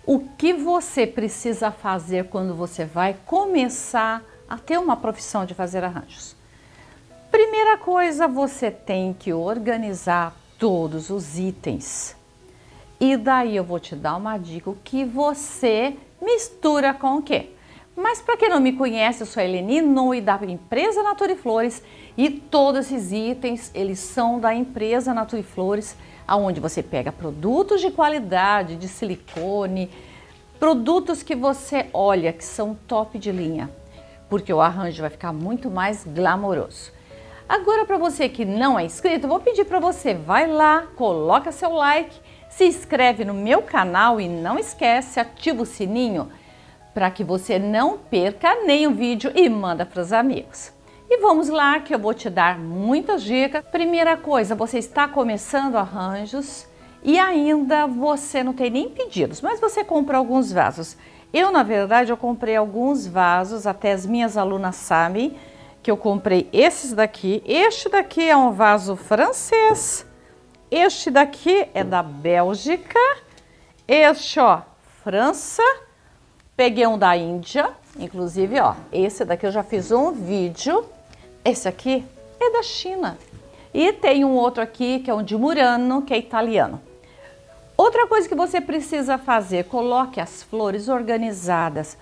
O que você precisa fazer quando você vai começar a ter uma profissão de fazer arranjos? Primeira coisa, você tem que organizar todos os itens. E daí eu vou te dar uma dica, o que você mistura com o quê? Mas para quem não me conhece, eu sou a Eleni Inouye da empresa Naturiflores e todos esses itens, eles são da empresa Naturiflores, aonde você pega produtos de qualidade, de silicone, produtos que você olha que são top de linha, porque o arranjo vai ficar muito mais glamouroso. Agora, para você que não é inscrito, eu vou pedir para você, vai lá, coloca seu like, se inscreve no meu canal e não esquece, ativa o sininho para que você não perca nenhum vídeo e manda para os amigos. E vamos lá que eu vou te dar muitas dicas. Primeira coisa, você está começando arranjos e ainda você não tem nem pedidos, mas você compra alguns vasos. Eu, na verdade, eu comprei alguns vasos, até as minhas alunas sabem que eu comprei esses daqui. Este daqui é um vaso francês, este daqui é da Bélgica, este, ó, França. Peguei um da Índia, inclusive, ó, esse daqui eu já fiz um vídeo. Esse aqui é da China. E tem um outro aqui que é um de Murano, que é italiano. Outra coisa que você precisa fazer, coloque as flores organizadas.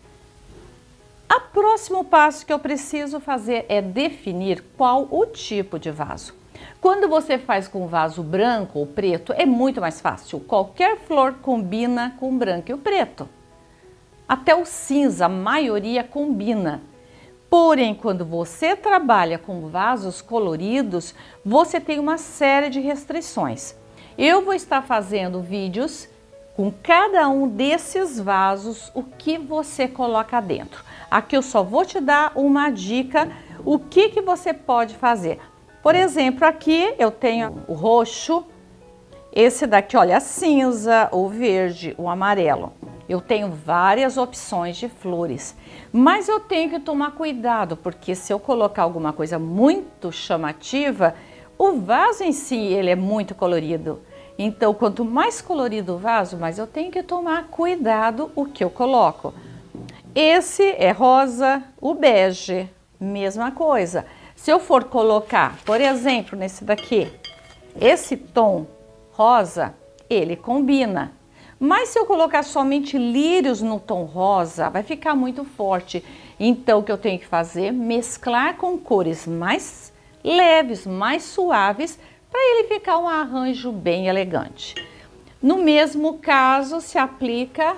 O próximo passo que eu preciso fazer é definir qual o tipo de vaso. Quando você faz com vaso branco ou preto, é muito mais fácil. Qualquer flor combina com o branco e o preto. Até o cinza, a maioria combina. Porém, quando você trabalha com vasos coloridos, você tem uma série de restrições. Eu vou estar fazendo vídeos com cada um desses vasos, o que você coloca dentro. Aqui eu só vou te dar uma dica, o que você pode fazer. Por exemplo, aqui eu tenho o roxo, esse daqui, olha, a cinza, o verde, o amarelo. Eu tenho várias opções de flores, mas eu tenho que tomar cuidado, porque se eu colocar alguma coisa muito chamativa, o vaso em si, ele é muito colorido. Então, quanto mais colorido o vaso, mais eu tenho que tomar cuidado o que eu coloco. Esse é rosa, o bege, mesma coisa. Se eu for colocar, por exemplo, nesse daqui, esse tom rosa, ele combina. Mas se eu colocar somente lírios no tom rosa, vai ficar muito forte. Então, o que eu tenho que fazer? Mesclar com cores mais leves, mais suaves, para ele ficar um arranjo bem elegante. No mesmo caso, se aplica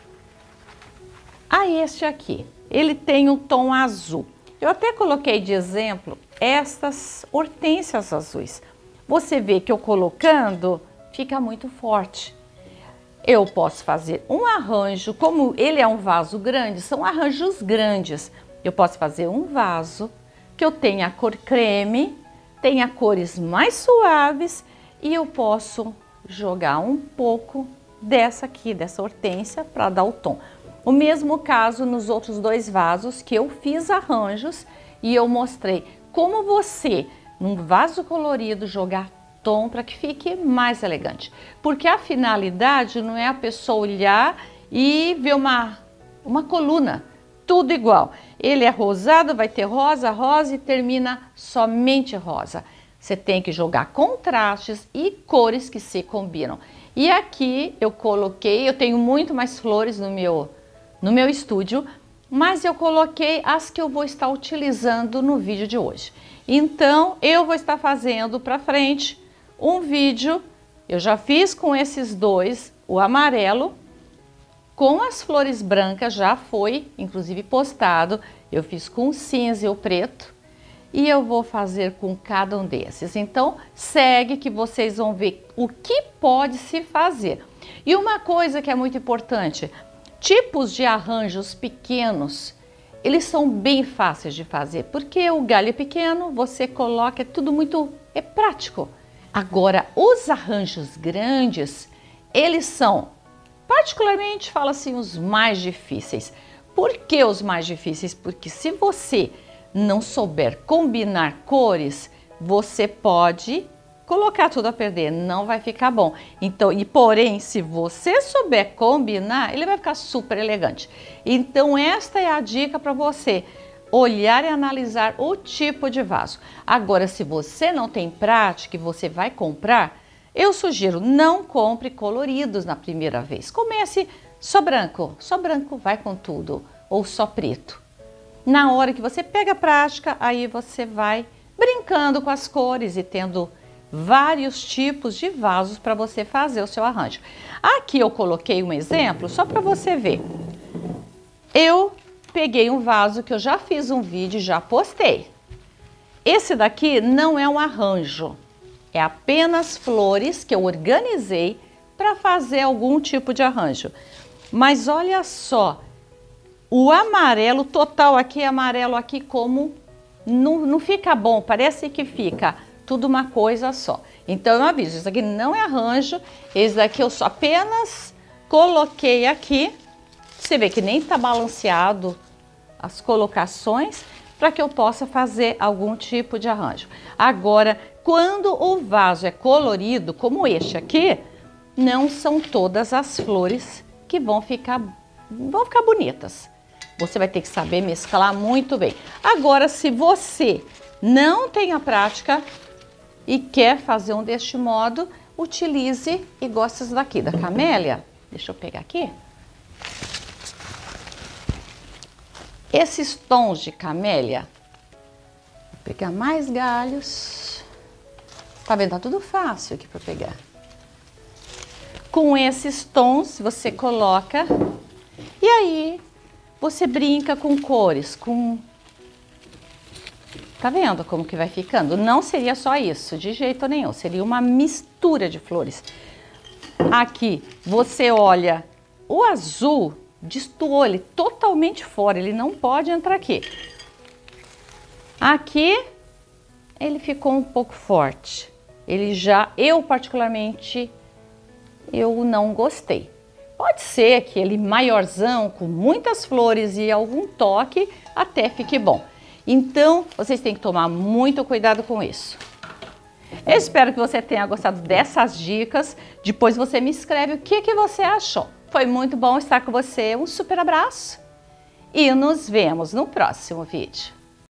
a este aqui. Ele tem um tom azul. Eu até coloquei de exemplo estas hortênsias azuis. Você vê que eu colocando, fica muito forte. Eu posso fazer um arranjo, como ele é um vaso grande, são arranjos grandes. Eu posso fazer um vaso que eu tenha a cor creme, tenha cores mais suaves e eu posso jogar um pouco dessa aqui, dessa hortênsia, para dar o tom. O mesmo caso nos outros dois vasos que eu fiz arranjos e eu mostrei como você, num vaso colorido, jogar tom para que fique mais elegante. Porque a finalidade não é a pessoa olhar e ver uma coluna, tudo igual. Ele é rosado, vai ter rosa, rosa e termina somente rosa. Você tem que jogar contrastes e cores que se combinam. E aqui eu coloquei, eu tenho muito mais flores no meu estúdio, mas eu coloquei as que eu vou estar utilizando no vídeo de hoje. Então, eu vou estar fazendo para frente um vídeo, eu já fiz com esses dois, o amarelo, com as flores brancas, já foi inclusive postado, eu fiz com o cinza e o preto, e eu vou fazer com cada um desses. Então, segue que vocês vão ver o que pode se fazer. E uma coisa que é muito importante, tipos de arranjos pequenos, eles são bem fáceis de fazer, porque o galho é pequeno, você coloca, é tudo muito, é prático. Agora, os arranjos grandes, eles são, particularmente, falo assim, os mais difíceis. Por que os mais difíceis? Porque se você não souber combinar cores, você pode colocar tudo a perder, não vai ficar bom. Então, porém, se você souber combinar, ele vai ficar super elegante. Então, esta é a dica para você olhar e analisar o tipo de vaso. Agora, se você não tem prática e você vai comprar, eu sugiro, não compre coloridos na primeira vez. Comece só branco vai com tudo, ou só preto. Na hora que você pega a prática, aí você vai brincando com as cores e tendo vários tipos de vasos para você fazer o seu arranjo. Aqui eu coloquei um exemplo só para você ver. Eu peguei um vaso que eu já fiz um vídeo e já postei. Esse daqui não é um arranjo, é apenas flores que eu organizei para fazer algum tipo de arranjo. Mas olha só, o amarelo total aqui, amarelo aqui, como não fica bom, parece que fica tudo uma coisa só. Então eu aviso, isso aqui não é arranjo, esse daqui eu só apenas coloquei aqui, você vê que nem tá balanceado as colocações, para que eu possa fazer algum tipo de arranjo. Agora, quando o vaso é colorido, como este aqui, não são todas as flores que vão ficar bonitas. Você vai ter que saber mesclar muito bem. Agora, se você não tem a prática e quer fazer um deste modo, utilize e gosta daqui, da camélia. Deixa eu pegar aqui. Esses tons de camélia, vou pegar mais galhos. Tá vendo? Tá tudo fácil aqui para pegar. Com esses tons, você coloca e aí você brinca com cores, Tá vendo como que vai ficando? Não seria só isso, de jeito nenhum. Seria uma mistura de flores. Aqui, você olha o azul, destoou ele totalmente fora. Ele não pode entrar aqui. Aqui, ele ficou um pouco forte. Eu particularmente, eu não gostei. Pode ser que ele maiorzão, com muitas flores e algum toque, até fique bom. Então, vocês têm que tomar muito cuidado com isso. Eu espero que você tenha gostado dessas dicas. Depois você me escreve o que você achou. Foi muito bom estar com você. Um super abraço e nos vemos no próximo vídeo.